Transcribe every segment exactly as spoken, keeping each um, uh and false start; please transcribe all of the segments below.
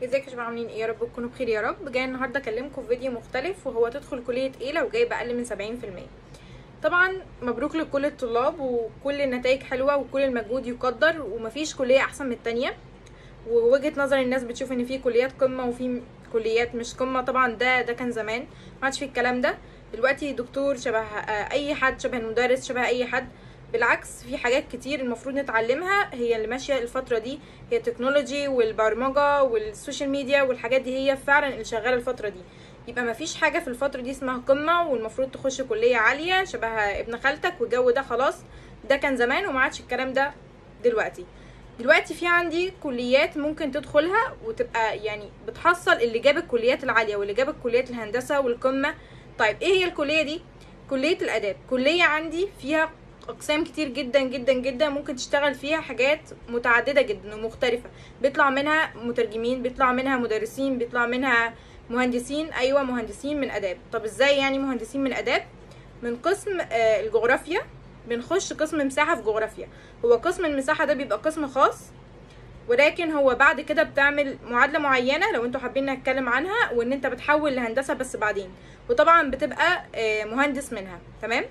ازيكم يا شباب، عاملين ايه؟ يا رب تكونوا بخير. يا رب جاي النهارده اكلمكم في فيديو مختلف، وهو تدخل كليه ايه لو جايب اقل من سبعين في المية. طبعا مبروك لكل الطلاب، وكل النتائج حلوه وكل المجهود يقدر، ومفيش كليه احسن من التانية. ووجهه نظر الناس بتشوف ان في كليات قمه وفي كليات مش قمه. طبعا ده ده كان زمان، ما عادش في الكلام ده. دلوقتي دكتور شبه اي حد، شبه المدرس، شبه اي حد. بالعكس، في حاجات كتير المفروض نتعلمها، هي اللي ماشيه الفتره دي. هي التكنولوجي والبرمجه والسوشيال ميديا والحاجات دي هي فعلا اللي شغاله الفتره دي. يبقى مفيش حاجه في الفتره دي اسمها قمه والمفروض تخش كليه عاليه شبه ابن خالتك والجو ده. خلاص، ده كان زمان وما عادش الكلام ده دلوقتي. دلوقتي في عندي كليات ممكن تدخلها وتبقى يعني بتحصل اللي جاب الكليات العاليه واللي جاب الكليات الهندسه والقمه. طيب ايه هي الكليه دي؟ كليه الاداب. كليه عندي فيها اقسام كتير جدا جدا جدا، ممكن تشتغل فيها حاجات متعدده جدا ومختلفه. بيطلع منها مترجمين، بيطلع منها مدرسين، بيطلع منها مهندسين. ايوه، مهندسين من اداب. طب ازاي يعني مهندسين من اداب؟ من قسم آه الجغرافيا بنخش قسم مساحه في جغرافيا. هو قسم المساحه ده بيبقى قسم خاص، ولكن هو بعد كده بتعمل معادله معينه لو انتوا حابين نتكلم عنها، وان انت بتحول لهندسه بس بعدين، وطبعا بتبقى آه مهندس منها. تمام؟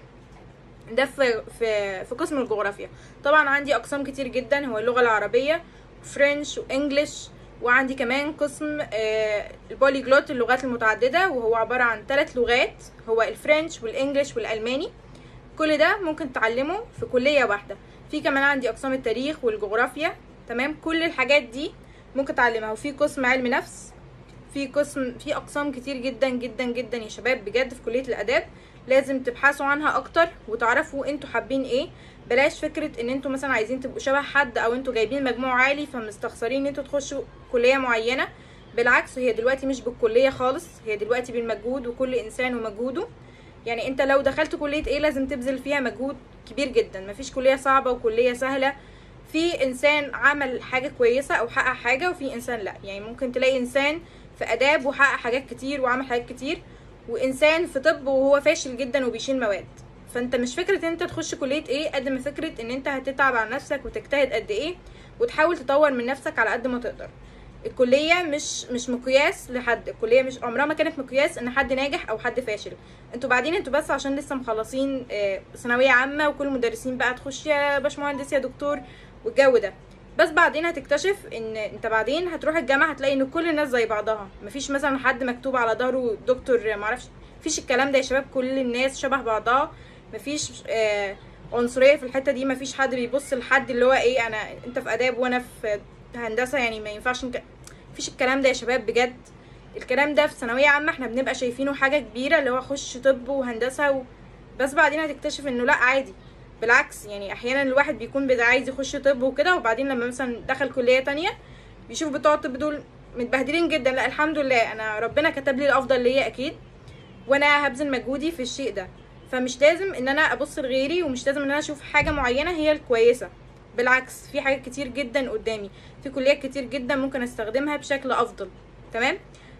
ده في في في قسم الجغرافيا. طبعا عندي اقسام كتير جدا، هو اللغه العربيه فرنش وانجليش، وعندي كمان قسم آه البوليجلوت، اللغات المتعدده، وهو عباره عن ثلاث لغات، هو الفرنش والانجليش والالماني. كل ده ممكن تعلمه في كليه واحده. في كمان عندي اقسام التاريخ والجغرافيا. تمام؟ كل الحاجات دي ممكن تعلمها. وفي قسم علم نفس، في قسم في اقسام كتير جدا جدا جدا يا شباب. بجد في كليه الاداب لازم تبحثوا عنها اكتر وتعرفوا انتوا حابين ايه. بلاش فكره ان انتوا مثلا عايزين تبقوا شبه حد، او انتوا جايبين مجموع عالي فمستخسرين ان انتوا تخشوا كليه معينه. بالعكس، هي دلوقتي مش بالكليه خالص، هي دلوقتي بالمجهود، وكل انسان ومجهوده. يعني انت لو دخلت كليه ايه لازم تبذل فيها مجهود كبير جدا. مفيش كليه صعبه وكليه سهله. في انسان عمل حاجه كويسه او حقق حاجه، وفي انسان لا. يعني ممكن تلاقي انسان في اداب وحقق حاجات كتير وعمل حاجات كتير، وانسان في طب وهو فاشل جدا وبيشيل مواد. فانت مش فكره ان انت تخش كليه ايه قد ما فكره ان انت هتتعب على نفسك وتجتهد قد ايه، وتحاول تطور من نفسك على قد ما تقدر. الكليه مش مش مقياس لحد. الكليه مش عمرها ما كانت مقياس ان حد ناجح او حد فاشل. انتوا بعدين انتوا بس عشان لسه مخلصين ثانويه عامه، وكل المدرسين بقى تخش يا باشمهندس يا دكتور والجو ده. بس بعدين هتكتشف ان انت بعدين هتروح الجامعه هتلاقي ان كل الناس زي بعضها. مفيش مثلا حد مكتوب على ظهره دكتور معرفش. مفيش الكلام ده يا شباب. كل الناس شبه بعضها. مفيش آه عنصريه في الحته دي. مفيش حد بيبص لحد اللي هو ايه، انا انت في اداب وانا في هندسه يعني ما ينفعش نك... مفيش الكلام ده يا شباب بجد. الكلام ده في ثانويه عامه احنا بنبقى شايفينه حاجه كبيره، اللي هو خش طب وهندسه و... بس بعدين هتكتشف انه لا، عادي. بالعكس، يعني احيانا الواحد بيكون بدا عايز يخش طب وكده، وبعدين لما مثلا دخل كليه تانية بيشوف بتوع الطب دول متبهدلين جدا. لا، الحمد لله، انا ربنا كتب لي الافضل ليا اكيد، وانا هبذل مجهودي في الشيء ده. فمش لازم ان انا ابص لغيري، ومش لازم ان انا اشوف حاجه معينه هي الكويسه. بالعكس، في حاجات كتير جدا قدامي، في كليات كتير جدا ممكن استخدمها بشكل افضل. تمام؟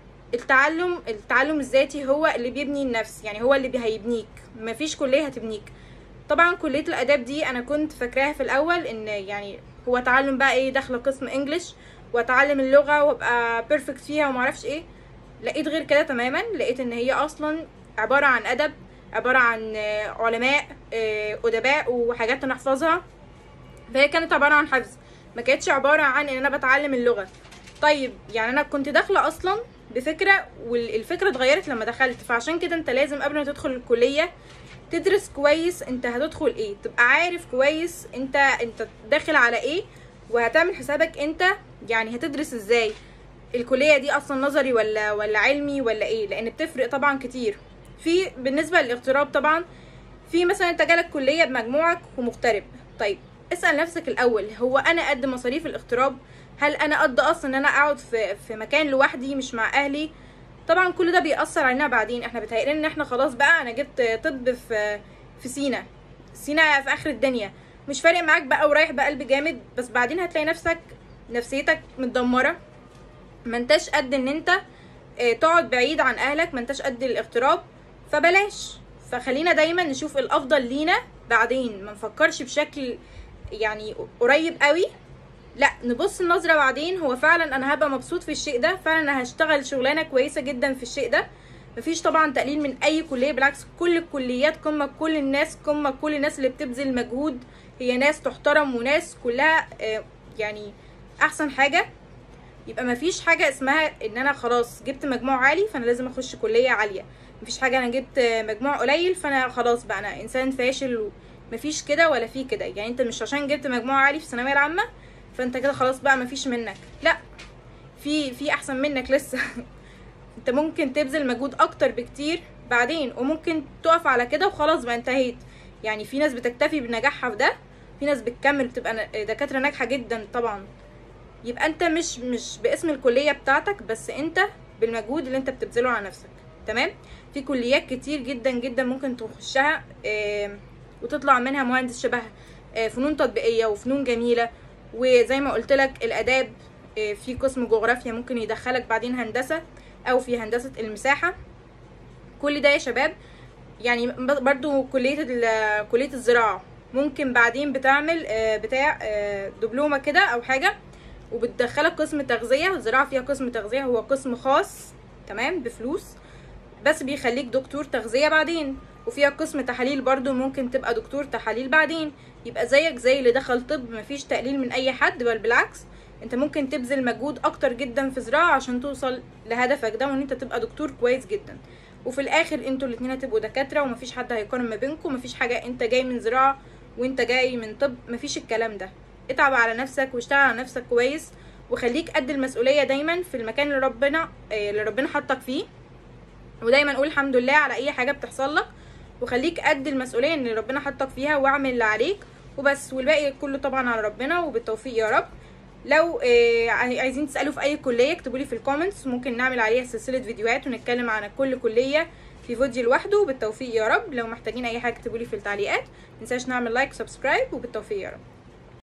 التعلم التعلم الذاتي هو اللي بيبني النفس، يعني هو اللي هيبنيك. مفيش كليه هتبنيك. طبعا كليه الاداب دي انا كنت فاكراها في الاول ان يعني هو تعلم بقى ايه، داخله قسم انجليش واتعلم اللغه وابقى بيرفكت فيها ومعرفش ايه. لقيت غير كده تماما. لقيت ان هي اصلا عباره عن ادب، عباره عن علماء ادباء وحاجات نحفظها. فهي كانت عباره عن حفظ، ما كانتش عباره عن ان انا بتعلم اللغه. طيب يعني انا كنت داخله اصلا بفكره، والفكره اتغيرت لما دخلت. فعشان كده انت لازم قبل ما تدخل الكليه تدرس كويس انت هتدخل ايه، تبقى عارف كويس انت انت داخل على ايه، وهتعمل حسابك انت يعني هتدرس ازاي. الكليه دي اصلا نظري ولا ولا علمي ولا ايه، لان بتفرق طبعا كتير. في بالنسبه للاغتراب طبعا، في مثلا انت جالك كليه بمجموعك ومغترب. طيب اسال نفسك الاول، هو انا قد مصاريف الاغتراب؟ هل انا قد اصلا ان انا اقعد في في مكان لوحدي مش مع اهلي؟ طبعا كل ده بيأثر علينا بعدين. احنا بتهيألنا ان احنا خلاص بقى انا جبت طب في في سينا سينا في اخر الدنيا، مش فارق معاك بقى ورايح بقلب جامد. بس بعدين هتلاقي نفسك نفسيتك متدمره، ما انتش قد ان انت اه تقعد بعيد عن اهلك، ما انتش قد الاغتراب. فبلاش. فخلينا دايما نشوف الافضل لينا بعدين، ما نفكرش بشكل يعني قريب قوي لا، نبص النظرة بعدين. هو فعلا انا هبقى مبسوط في الشيء ده، فعلا انا هشتغل شغلانة كويسة جدا في الشيء ده. مفيش طبعا تقليل من اي كلية، بالعكس كل الكليات قمة، كل الناس قمة، كل الناس اللي بتبذل مجهود هي ناس تحترم وناس كلها آه يعني احسن حاجة. يبقى مفيش حاجة اسمها ان انا خلاص جبت مجموع عالي فانا لازم اخش كلية عالية، مفيش حاجة انا جبت مجموع قليل فانا خلاص بقى انا انسان فاشل. مفيش كده ولا في كده. يعني انت مش عشان جبت مجموع عالي في الثانوية العامة فانت كده خلاص بقى مفيش منك، لا، في في احسن منك لسه. انت ممكن تبذل مجهود اكتر بكتير بعدين، وممكن تقف على كده وخلاص بقى انتهيت. يعني في ناس بتكتفي بنجاحها في ده، في ناس بتكمل بتبقى دكاترة ناجحة جدا طبعا. يبقى انت مش مش باسم الكلية بتاعتك بس، انت بالمجهود اللي انت بتبذله على نفسك. تمام. في كليات كتير جدا جدا ممكن تخشها اه وتطلع منها مهندس شبه اه فنون تطبيقية وفنون جميلة. وزي ما قلت لك الاداب اه في قسم جغرافيا ممكن يدخلك بعدين هندسة، او في هندسة المساحة. كل ده يا شباب يعني. برضو كلية كلية الزراعة ممكن بعدين بتعمل اه بتاع اه دبلومة كده او حاجة، وبتدخلك قسم تغذية. والزراعة فيها قسم تغذية، هو قسم خاص تمام بفلوس، بس بيخليك دكتور تغذية بعدين. وفيها قسم تحاليل برضو ممكن تبقى دكتور تحاليل بعدين. يبقى زيك زي اللي دخل طب، مفيش تقليل من اي حد، بل بالعكس انت ممكن تبذل مجهود اكتر جدا في زراعة عشان توصل لهدفك ده، وان انت تبقى دكتور كويس جدا. وفي الاخر انتوا الاتنين هتبقوا دكاترة، ومفيش حد هيقارن ما بينكم. مفيش حاجة انت جاي من زراعة وانت جاي من طب، مفيش الكلام ده. اتعب على نفسك واشتغل على نفسك كويس، وخليك قد المسؤولية دايما في المكان اللي ربنا اللي ربنا حطك فيه. ودايما قول الحمد لله على اي حاجة بتحصل لك، وخليك قد المسؤولية اللي ربنا حطك فيها، واعمل اللي عليك وبس، والباقي كله طبعا على ربنا. وبالتوفيق يا رب. لو عايزين تسألوا في اي كلية اكتبوا لي في الكومنتس، ممكن نعمل عليها سلسلة فيديوهات ونتكلم عن كل كلية في فيديو لوحده. وبالتوفيق يا رب. لو محتاجين اي حاجة اكتبوا لي في التعليقات. متنساش نعمل لايك وسبسكرايب. وبالتوفيق يا رب.